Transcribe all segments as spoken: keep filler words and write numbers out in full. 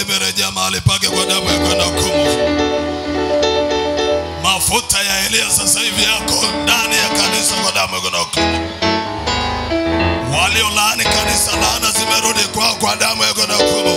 limerejea mahali pake kwa damu ya kwenda hukumu. Mafuta ya Eliya sasa hivi yako ndani ya kanisa kwa damu ya kwenda hukumu. Waliolaani kanisa, laana zimerudi kwao kwa damu ya kwenda hukumu.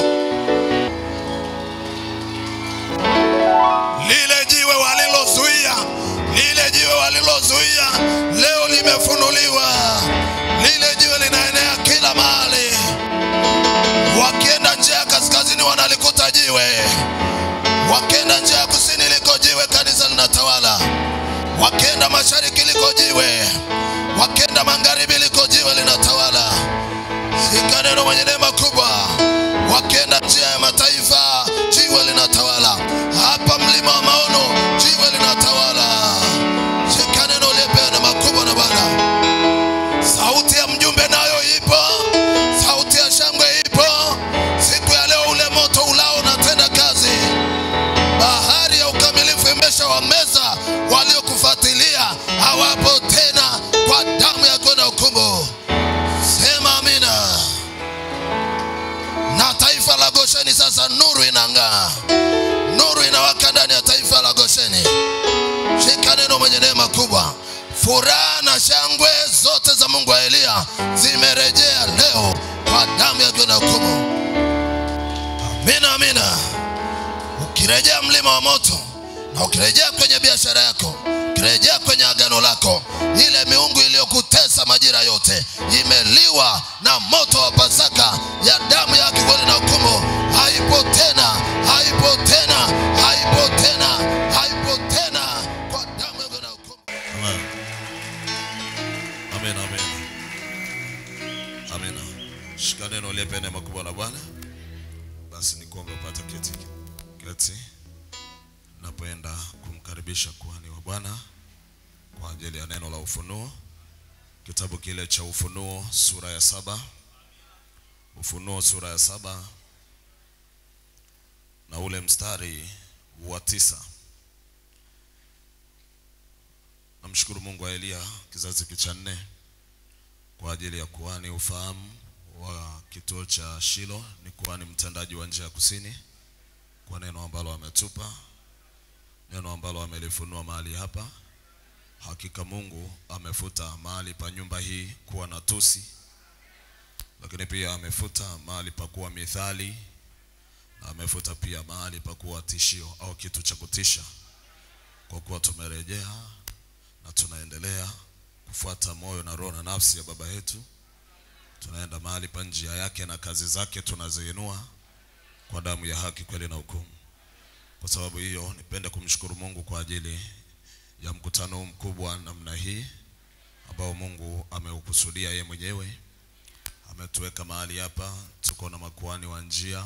Lile jiwe walilozuia, lile jiwe walilozuia leo limefunuliwa. Lile jiwe linaenea kila mahali. Wakienda njia ya kaskazini wanalikuta jiwe. Wakienda njia ya kusini liko jiwe, kanisa linatawala. Wakienda mashariki liko jiwe. Wakienda magharibi liko jiwe, linatawala. Shika neno mwenye neema kubwa. Wakienda njia ya mataifa, jiwe linatawala. Hapa mlima wa maono, jiwe linatawala. Shika neno Uliyepewa Neema kubwa na Bwana. Sauti ya mjumbe nayo ipo. Sauti ya shangwe ipo. Siku ya leo ule moto ulao unatenda kazi. Bahari ya ukamilifu imeshawameza waliokufuatilia, hawapo tena kwa damu ya kwenda hukumu. Sema amina. Na taifa la Gosheni sasa nuru inang'aa. Nuru inawaka ndani ya taifa la Gosheni. Shika neno mwenye neema kubwa. Furaha na shangwe zote za Mungu wa Eliya zimerejea leo kwa damu ya kwenda hukumu. Amina, amina. Ukirejea mlima wa moto, na ukirejea kwenye biashara yako, ukirejea kwenye agano lako, ile miungu iliyokutesa majira yote imeliwa na moto wa Pasaka ya damu ya kweli na hukumu. Haipo tena, haipo tena, haipo tena, haipo tena kwa damu ya kweli na hukumu. Amen. Amen, amen. Amen. Shika neno Uliyepewa Neema kubwa na Bwana. Basi nikuombe upate kiti. Kiti. Napoenda kumkaribisha kuhani wa Bwana kwa ajili ya neno la ufunuo. Kitabu kile cha Ufunuo sura ya saba. Ufunuo sura ya saba na ule mstari wa tisa. Namshukuru Mungu wa Eliya kizazi cha nne kwa ajili ya kuhani ufahamu wa kituo cha Shilo. Ni kuhani mtendaji wa njia ya kusini, kwa neno ambalo ametupa, neno ambalo amelifunua mahali hapa. Hakika Mungu amefuta mahali pa nyumba hii kuwa na tusi, lakini pia amefuta mahali pa kuwa mithali, na amefuta pia mahali pa kuwa tishio au kitu cha kutisha. Kwa kuwa tumerejea na tunaendelea kufuata moyo na roho na nafsi ya baba yetu, tunaenda mahali pa njia yake na kazi zake tunaziinua kwa damu ya haki, kweli na hukumu. Kwa sababu hiyo nipende kumshukuru Mungu kwa ajili ya mkutano mkubwa namna hii ambao Mungu ameukusudia yeye mwenyewe. Ametuweka mahali hapa, tuko na makuhani wa njia,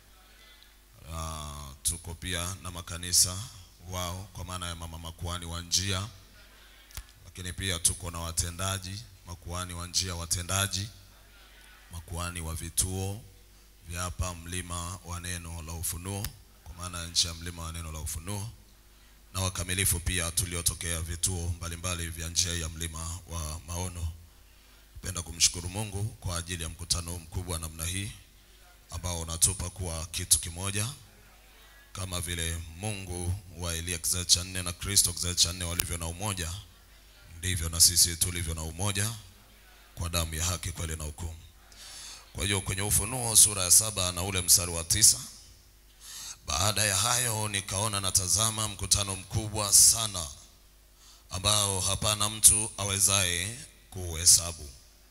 uh, tuko pia na makanisa wao kwa maana ya mama makuhani wa njia, lakini pia tuko na watendaji, makuhani wa njia watendaji, makuhani wa vituo vya hapa mlima wa neno la ufunuo, kwa maana ya njia mlima wa neno la ufunuo, na wakamilifu pia tuliotokea vituo mbalimbali vya njia ya mlima wa maono. Napenda kumshukuru Mungu kwa ajili ya mkutano mkubwa namna hii ambao unatupa kuwa kitu kimoja, kama vile Mungu wa Eliya kizazi cha nne na Kristo kizazi cha nne walivyo na umoja, ndivyo na sisi tulivyo na umoja kwa damu ya haki, kweli na hukumu. Kwa hiyo kwenye Ufunuo sura ya saba na ule mstari wa tisa, baada ya hayo nikaona na tazama mkutano mkubwa sana ambao hapana mtu awezaye kuhesabu,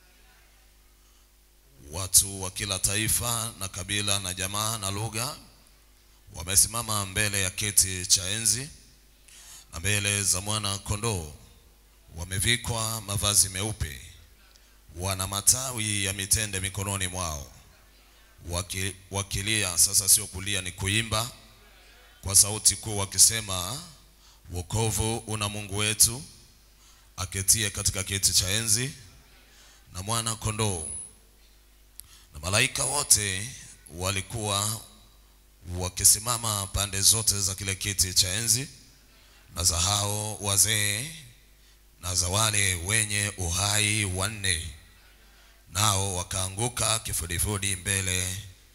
watu wa kila taifa na kabila na jamaa na lugha, wamesimama mbele ya kiti cha enzi na mbele za mwana kondoo. Wamevikwa mavazi meupe, wana matawi ya mitende mikononi mwao, Waki, wakilia. Sasa sio kulia, ni kuimba kwa sauti kuu, wakisema, wokovu una Mungu wetu aketie katika kiti cha enzi na mwana kondoo. Na malaika wote walikuwa wakisimama pande zote za kile kiti cha enzi, na za hao wazee na za wale wenye uhai wanne, nao wakaanguka kifudifudi mbele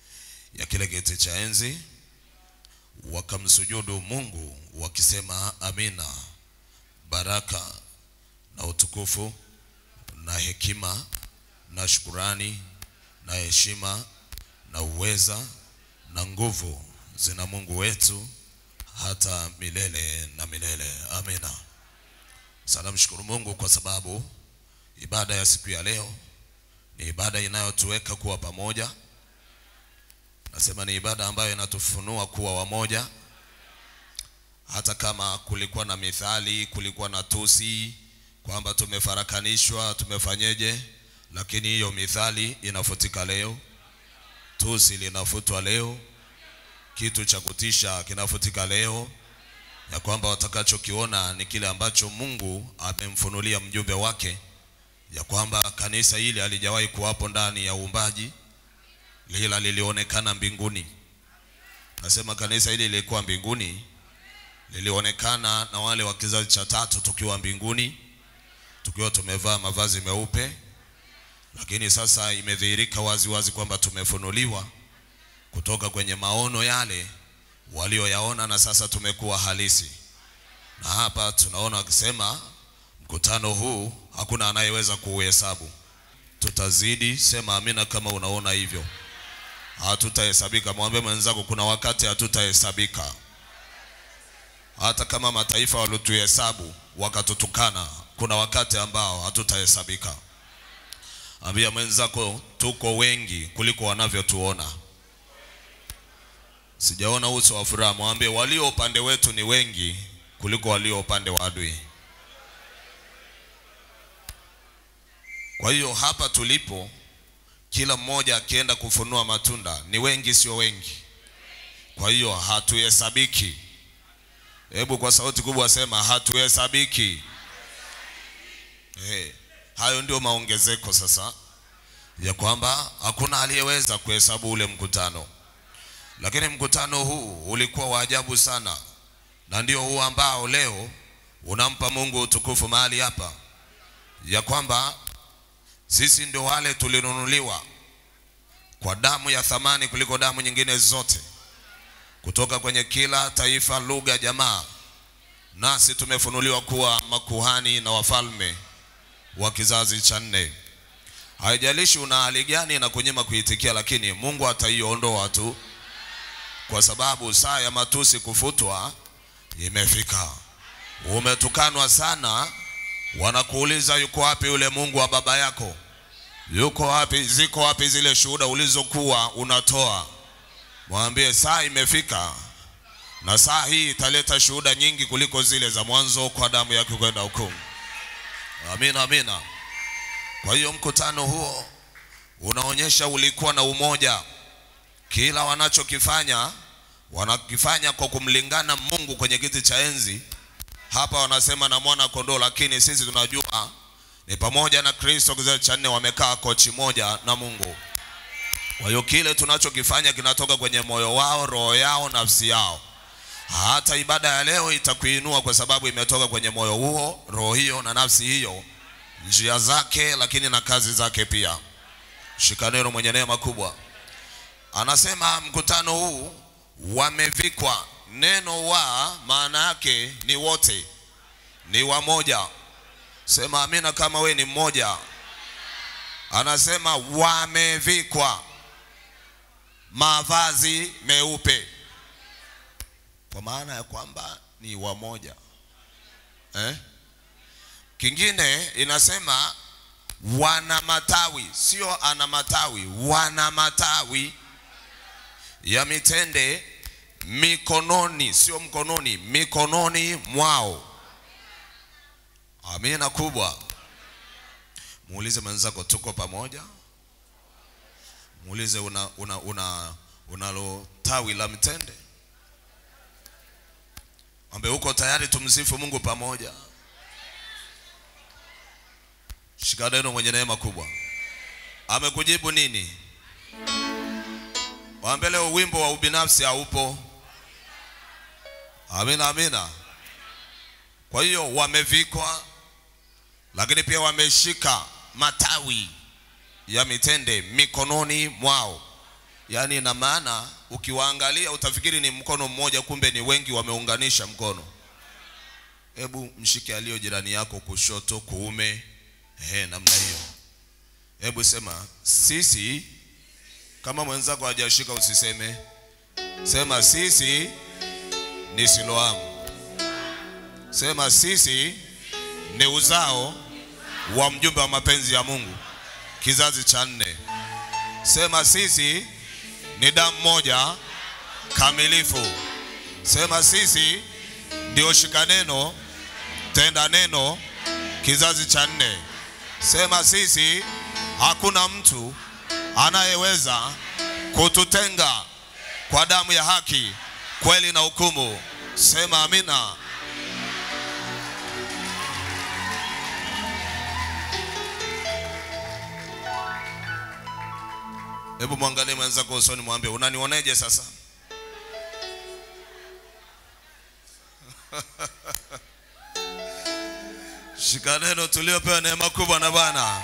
ya kile kiti cha enzi, wakamsujudu Mungu wakisema amina. Baraka na utukufu na hekima na shukrani na heshima na uweza na nguvu zina Mungu wetu hata milele na milele. Amina. Salaam, shukuru Mungu kwa sababu ibada ya siku ya leo ni ibada inayotuweka kuwa pamoja. Nasema ni ibada ambayo inatufunua kuwa wamoja. Hata kama kulikuwa na mithali, kulikuwa na tusi kwamba tumefarakanishwa, tumefanyeje, lakini hiyo mithali inafutika leo. Tusi linafutwa leo. Kitu cha kutisha kinafutika leo, ya kwamba watakachokiona ni kile ambacho Mungu amemfunulia mjumbe wake, ya kwamba kanisa hili halijawahi kuwapo ndani ya uumbaji, lila lilionekana mbinguni. Nasema kanisa hili lilikuwa mbinguni, lilionekana na wale wa kizazi cha tatu tukiwa mbinguni, tukiwa tumevaa mavazi meupe. Lakini sasa imedhihirika wazi wazi kwamba tumefunuliwa kutoka kwenye maono yale walioyaona, na sasa tumekuwa halisi. Na hapa tunaona wakisema mkutano huu hakuna anayeweza kuuhesabu. Tutazidi, sema amina kama unaona hivyo. Hatutahesabika. Mwambie mwenzako kuna wakati hatutahesabika. Hata kama mataifa walituhesabu wakatutukana, kuna wakati ambao hatutahesabika. Ambia mwenzako tuko wengi kuliko wanavyotuona. Sijaona uso wa furaha. Mwambie walio upande wetu ni wengi kuliko walio upande wa adui. Kwa hiyo hapa tulipo, kila mmoja akienda kufunua matunda, ni wengi sio wengi. Kwa hiyo hatuhesabiki. Hebu kwa sauti kubwa sema hatuhesabiki. Eh, hayo ndio maongezeko sasa, ya kwamba hakuna aliyeweza kuhesabu ule mkutano. Lakini mkutano huu ulikuwa wa ajabu sana, na ndio huu ambao leo unampa Mungu utukufu mahali hapa, ya kwamba sisi ndio wale tulinunuliwa kwa damu ya thamani kuliko damu nyingine zote, kutoka kwenye kila taifa, lugha, jamaa. Nasi tumefunuliwa kuwa makuhani na wafalme wa kizazi cha nne. Haijalishi una hali gani na kunyima kuitikia, lakini Mungu ataiondoa tu, kwa sababu saa ya matusi kufutwa imefika. Umetukanwa sana, wanakuuliza yuko wapi yule Mungu wa baba yako? Yuko wapi? Ziko wapi zile shuhuda ulizokuwa unatoa? Mwambie saa imefika, na saa hii italeta shuhuda nyingi kuliko zile za mwanzo, kwa damu yake kwenda hukumu. Amina, amina. Kwa hiyo mkutano huo unaonyesha ulikuwa na umoja. Kila wanachokifanya wanakifanya kwa kumlingana Mungu kwenye kiti cha enzi. Hapa wanasema na mwana kondoo, lakini sisi tunajua ni pamoja na Kristo kizazi cha nne wamekaa kochi moja na Mungu. Kwa hiyo kile tunachokifanya kinatoka kwenye moyo wao, roho yao, nafsi yao. Hata ibada ya leo itakuinua kwa sababu imetoka kwenye moyo huo, roho hiyo na nafsi hiyo, njia zake lakini na kazi zake pia. Shika neno mwenye neema kubwa. Anasema mkutano huu wamevikwa. Neno wa maana yake ni wote, ni wamoja. Sema amina kama we ni mmoja. Anasema wamevikwa mavazi meupe, kwa maana ya kwamba ni wamoja. Eh? Kingine inasema wana matawi, sio ana matawi, wana matawi ya mitende mikononi, sio mkononi, mikononi mwao. Amina kubwa. Muulize mwenzako tuko pamoja. Muulize una una una unalo tawi la mitende. Ambe uko tayari tumsifu Mungu pamoja. Shika neno mwenye neema kubwa. Amekujibu nini? Waambie leo wimbo wa ubinafsi haupo. Amina, amina. Kwa hiyo wamevikwa, lakini pia wameshika matawi ya mitende mikononi mwao. Yani ina maana ukiwaangalia utafikiri ni mkono mmoja, kumbe ni wengi wameunganisha mkono. Hebu mshike alio jirani yako kushoto, kuume, ehe, namna hiyo. Hebu sema sisi. Kama mwenzako hajashika usiseme. Sema sisi ni SILOAM. Sema sisi ni uzao wa mjumbe wa mapenzi ya Mungu, kizazi cha nne. Sema sisi ni damu moja kamilifu. Sema sisi ndio shika neno, tenda neno, kizazi cha nne. Sema sisi hakuna mtu anayeweza kututenga kwa damu ya haki, kweli na hukumu. Sema amina. Hebu mwangalie mwenzako usoni, mwambie unanioneje sasa? Shika neno tuliyopewa neema kubwa na Bwana.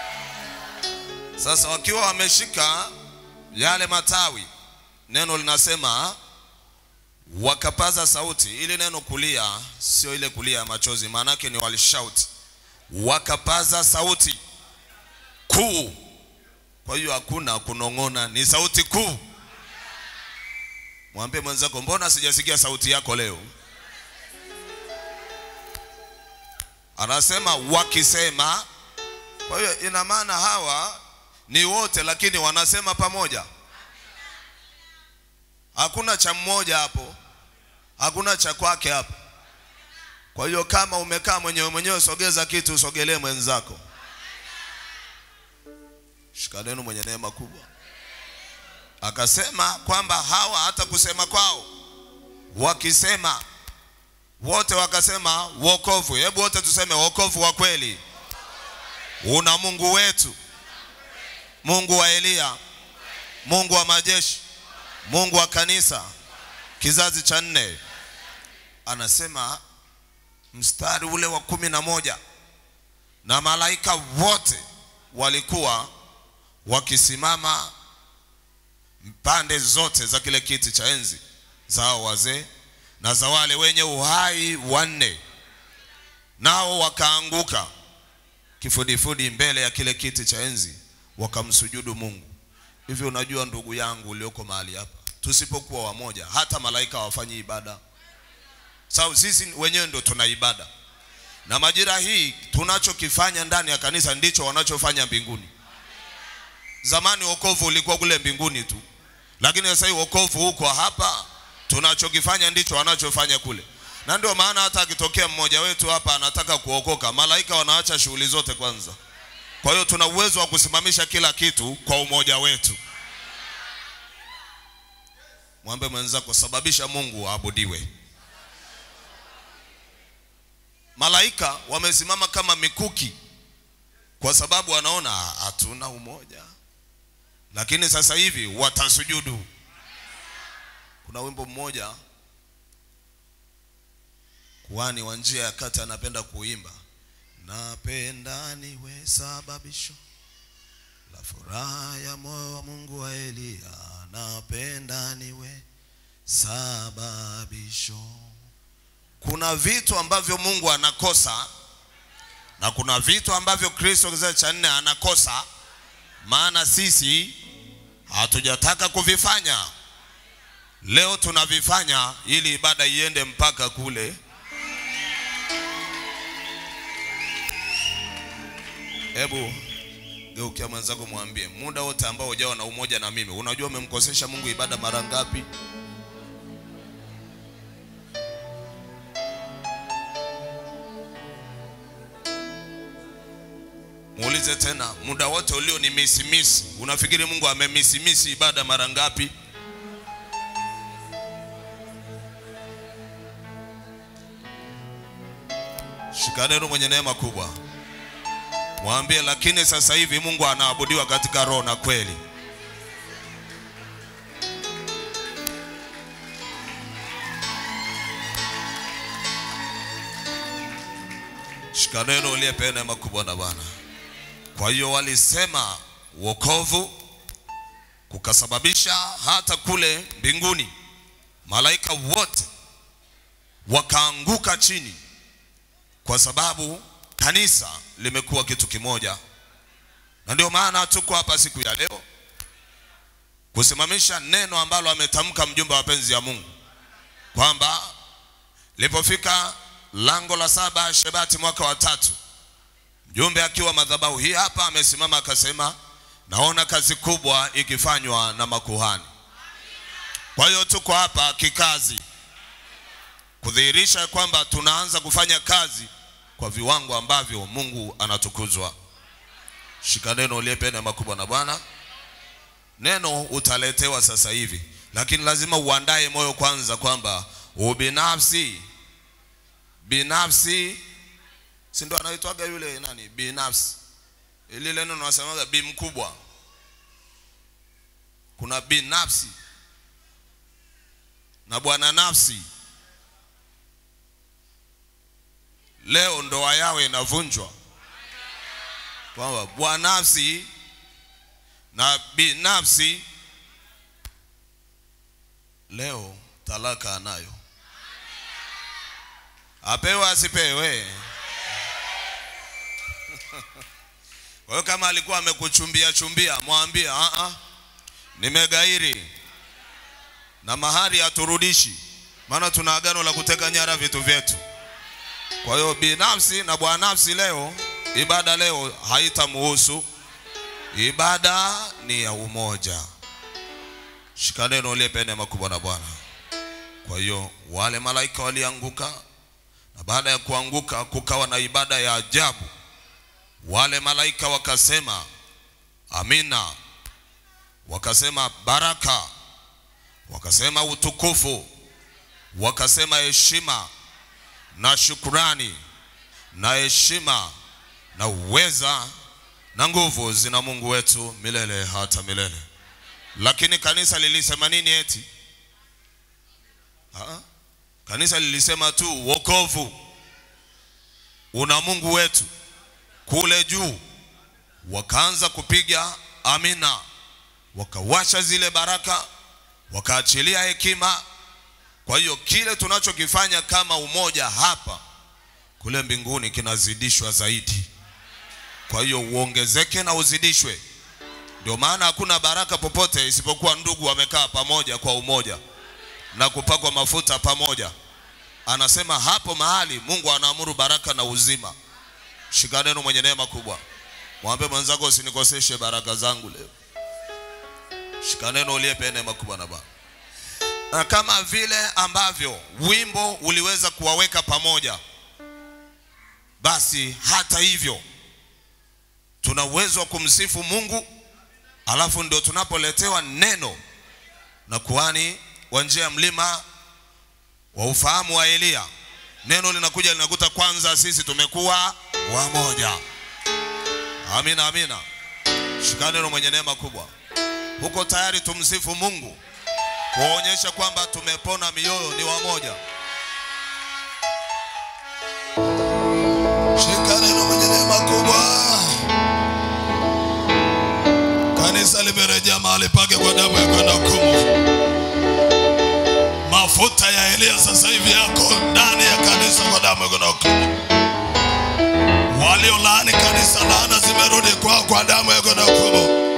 Sasa wakiwa wameshika yale matawi, neno linasema wakapaza sauti. Ile neno kulia sio ile kulia ya machozi, maana yake ni walishout. Wakapaza sauti kuu. Kwa hiyo hakuna kunongona, ni sauti kuu. Mwambie mwenzako, mbona sijasikia sauti yako leo? Anasema wakisema. Kwa hiyo ina maana hawa ni wote, lakini wanasema pamoja. Hakuna cha mmoja hapo, hakuna cha kwake hapo. Kwa hiyo kama umekaa mwenyewe mwenyewe, sogeza kitu, usogelee mwenzako. Shika neno mwenye neema kubwa. Akasema kwamba hawa hata kusema kwao, wakisema wote wakasema wokovu. Hebu wote tuseme wokovu wa kweli una Mungu wetu, Mungu wa Eliya, Mungu wa majeshi, Mungu wa kanisa, kizazi cha nne. Anasema mstari ule wa kumi na moja, na malaika wote walikuwa wakisimama pande zote za kile kiti cha enzi, zao wazee na za wale wenye uhai wanne. Nao wakaanguka kifudifudi mbele ya kile kiti cha enzi, wakamsujudu Mungu. Hivi unajua ndugu yangu ulioko mahali hapa, tusipokuwa wamoja hata malaika hawafanyi ibada. Sawa, sisi wenyewe ndio tuna ibada. Na majira hii tunachokifanya ndani ya kanisa ndicho wanachofanya mbinguni. Zamani wokovu ulikuwa kule mbinguni tu, lakini sasa hivi wokovu huko hapa. Tunachokifanya ndicho wanachofanya kule. Na ndio maana hata akitokea mmoja wetu hapa anataka kuokoka, malaika wanaacha shughuli zote kwanza. Kwa hiyo tuna uwezo wa kusimamisha kila kitu kwa umoja wetu. Mwambie mwenzako, sababisha Mungu aabudiwe. Malaika wamesimama kama mikuki kwa sababu wanaona hatuna umoja, lakini sasa hivi watasujudu. Kuna wimbo mmoja Kuhani wa njia ya kati anapenda kuimba, napenda niwe sababisho la furaha ya moyo wa Mungu wa Eliya, napenda niwe sababisho. Kuna vitu ambavyo Mungu anakosa na kuna vitu ambavyo Kristo kizazi cha nne anakosa, maana sisi hatujataka kuvifanya. Leo tunavifanya ili ibada iende mpaka kule. Hebu geukia mwenzako mwambie, muda wote ambao hujao na umoja na mimi, unajua umemkosesha Mungu ibada mara ngapi? Muulize tena, muda wote ulio ni misimisi, unafikiri Mungu amemisimisi ibada mara ngapi? Shika neno mwenye neema kubwa. Mwambie, lakini sasa hivi Mungu anaabudiwa katika roho na kweli. Shika neno, uliyepewa neema kubwa na Bwana. Kwa hiyo walisema wokovu kukasababisha hata kule mbinguni malaika wote wakaanguka chini, kwa sababu kanisa limekuwa kitu kimoja. Na ndio maana tuko hapa siku ya leo kusimamisha neno ambalo ametamka mjumbe wa mapenzi ya Mungu, kwamba lipofika lango la saba Shebati mwaka wa tatu, mjumbe akiwa madhabahu hii hapa amesimama akasema, naona kazi kubwa ikifanywa na makuhani. Kwa hiyo tuko hapa kikazi kudhihirisha kwamba tunaanza kufanya kazi kwa viwango ambavyo Mungu anatukuzwa. Shika neno Uliyepewa Neema kubwa na Bwana. Neno utaletewa sasa hivi, lakini lazima uandae moyo kwanza kwamba ubinafsi binafsi si ndo anaitwaga yule nani binafsi, ile neno tunasemaga bi mkubwa. Kuna binafsi na bwana nafsi. Leo ndoa yao inavunjwa kwamba bwana nafsi na binafsi. Leo talaka anayo, apewe asipewe. Kwa hiyo kama alikuwa amekuchumbia chumbia, mwambie a a nimegairi na mahari aturudishi, maana tuna agano la kuteka nyara vitu vyetu. Kwa hiyo binafsi na bwana nafsi leo, ibada leo haitamhusu. Ibada ni ya umoja. Shika neno Uliyepewa Neema kubwa na Bwana. Kwa hiyo wale malaika walianguka, na baada ya kuanguka kukawa na ibada ya ajabu. Wale malaika wakasema amina, wakasema baraka, wakasema utukufu, wakasema heshima na shukrani na heshima na uweza na nguvu zina Mungu wetu milele hata milele. Lakini kanisa lilisema nini eti? Ha? Kanisa lilisema tu wokovu una Mungu wetu kule juu. Wakaanza kupiga amina, wakawasha zile baraka, wakaachilia hekima. Kwa hiyo kile tunachokifanya kama umoja hapa, kule mbinguni kinazidishwa zaidi. Kwa hiyo uongezeke na uzidishwe. Ndio maana hakuna baraka popote isipokuwa ndugu wamekaa pamoja kwa umoja na kupakwa mafuta pamoja. Anasema hapo mahali Mungu anaamuru baraka na uzima. Shika neno mwenye neema kubwa. Mwambie mwenzako usinikoseshe baraka zangu leo. Shika neno Uliyepewa Neema kubwa na Bwana. Na kama vile ambavyo wimbo uliweza kuwaweka pamoja, basi hata hivyo tuna uwezo wa kumsifu Mungu, alafu ndio tunapoletewa neno na kuhani wa njia ya mlima wa ufahamu wa Eliya. Neno linakuja linakuta kwanza sisi tumekuwa wamoja. Amina amina. Shika neno mwenye neema kubwa. Huko tayari tumsifu Mungu kuonyesha kwamba tumepona mioyo ni wamoja. Shika neno mwenye neema kubwa. Kanisa limerejea mahali pake kwa damu ya kwenda hukumu. Mafuta ya Eliya sasa hivi yako ndani ya kanisa kwa damu ya kwenda hukumu. Walio laani kanisa, laana zimerudi kwa kwa damu ya kwenda hukumu.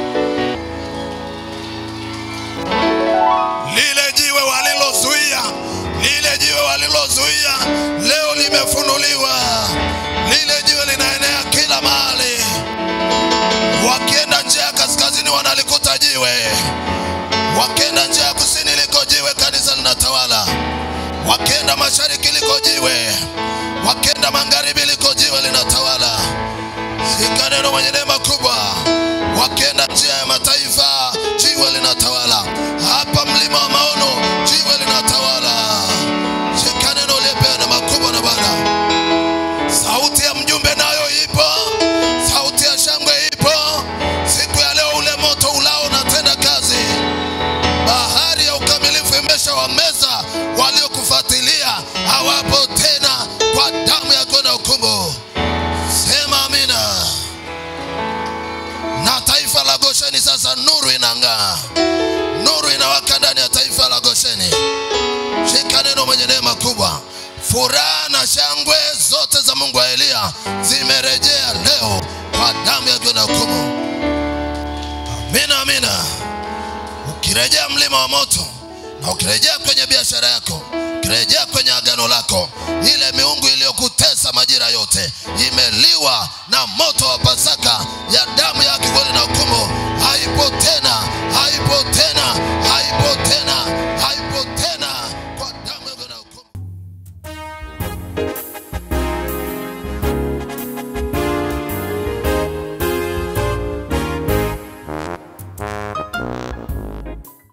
Lile jiwe walilozuia, lile jiwe walilozuia leo limefunuliwa. Lile jiwe linaenea kila mahali. Wakienda njia ya kaskazini wanalikuta jiwe, wakienda njia ya kusini liko jiwe, kanisa linatawala. Wakienda mashariki liko jiwe, wakienda magharibi liko jiwe, linatawala. Shika neno mwenye neema kubwa. Wakienda njia ya mataifa jiwe linatawala. Hapa mlima wa maono jiwe linatawala. Shika neno Uliyepewa Neema kubwa na Bwana. Sauti ya mjumbe nayo ipo, sauti ya shangwe ipo. Siku ya leo ule moto ulao unatenda kazi. Bahari ya ukamilifu imeshawameza waliokufuatilia, hawapo tena kwa damu ya kwenda hukumu. Sema amina. Na taifa la Gosheni sasa sasa nuru inang'aa. Nuru inawaka ndani ya taifa la Gosheni. Shika neno mwenye neema kubwa. Furaha na shangwe zote za Mungu wa Eliya zimerejea leo kwa damu yake na hukumu. Amina, amina. Ukirejea mlima wa moto, na ukirejea kwenye biashara yako, ukirejea kwenye agano lako, ile miungu iliyokutesa majira yote imeliwa na moto wa Pasaka ya damu yake na hukumu. Haipo tena, haipo tena.